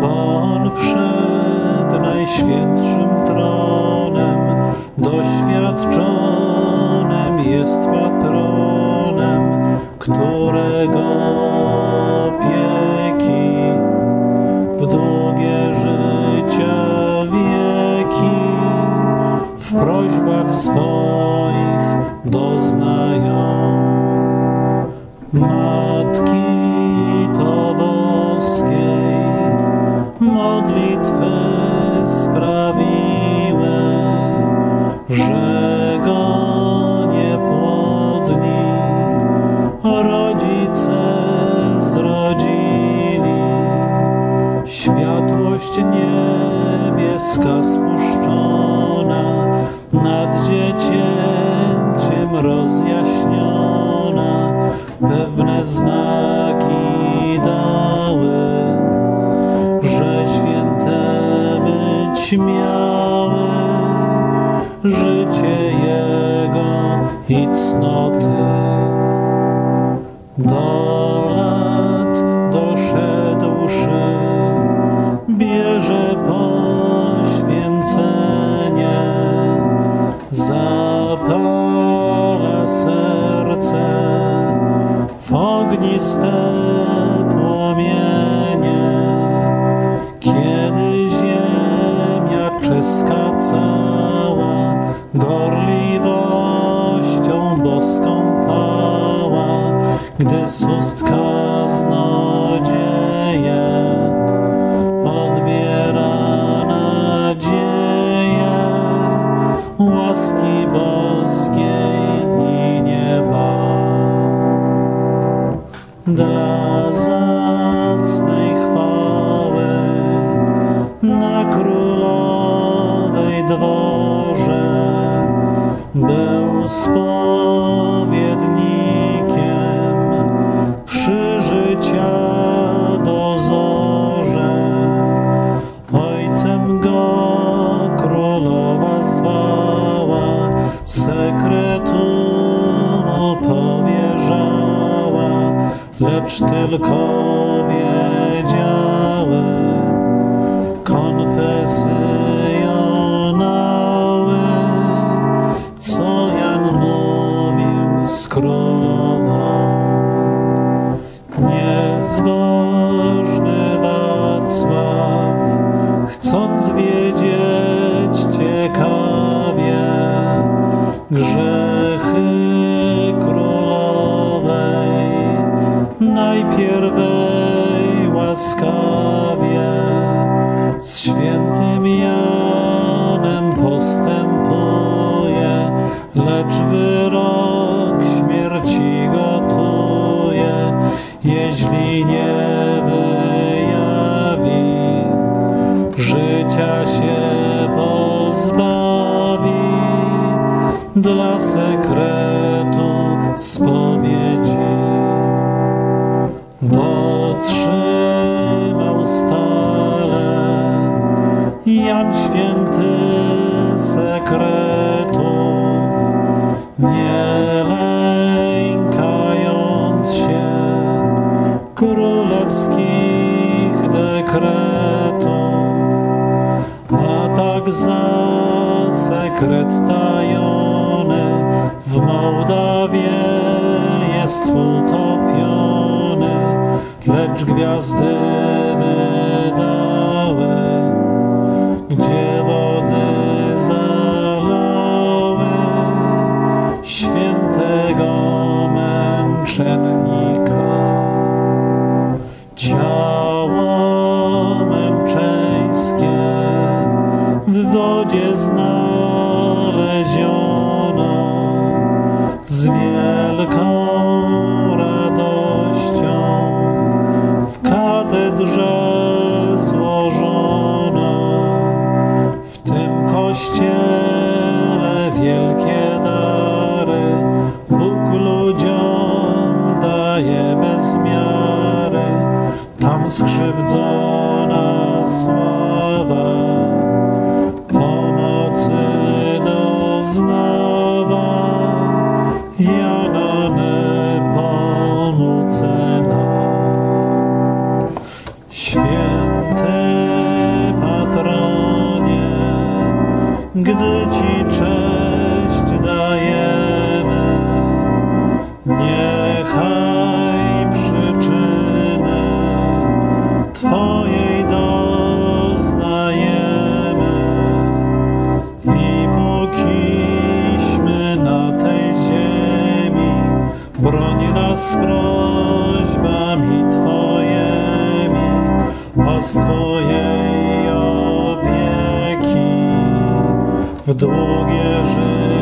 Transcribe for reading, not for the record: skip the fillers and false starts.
bo On przed najświętszym tronem doświadczonym jest patronem, którego opieki w długie życia wieki w prośbach swoich doznają. Matki to boskiej modlitwy sprawiły, że go niepłodni rodzice zrodzili. Światłość niebieska spuszczona, nad dziecięciem rozjaśniona, pewne znaki dały, że święte być miały życie Jego i cnoty. Do lat doszedłszy, bierze poświęcenie, zapala serce w ogniste płomienie. Kiedy ziemia czeska cała gorliwością boską pała, gdy z ust kaznodzieje odbiera nadzieję łaski boskiej i nieba. Dla zacnej chwały na królowej dworze był spowiednikiem przy życia dozorze. Ojcem go królowa zwała, sekretu mu powierzała, lecz tylko wiedziały konfesjonały, co Jan mówił z królową. Niezbożny Wacław, chcąc wiedzieć ciekawie grzechy królowej, najpierwej łaskawie z świętym Janem postępuje, lecz wyrok śmierci gotuje, jeśli nie wyjawi, życia się pozbawi dla sekretu spowiedzi. Dotrzymał stale Jan święty sekretów, nie lękając się królewskich dekretów, a tak za sekret tajony w Mołdawie jest utopiony, lecz gwiazdy wydały, gdzie wody zalały świętego męczennika. Ciało męczeńskie w wodzie znaleziono, z wielką radością w katedrze gdy Ci cześć dajemy. Niechaj przyczyny Twojej doznajemy i pokiśmy na tej ziemi, broń nas prośbami Twoimi, a z Twojej opieki w długie życie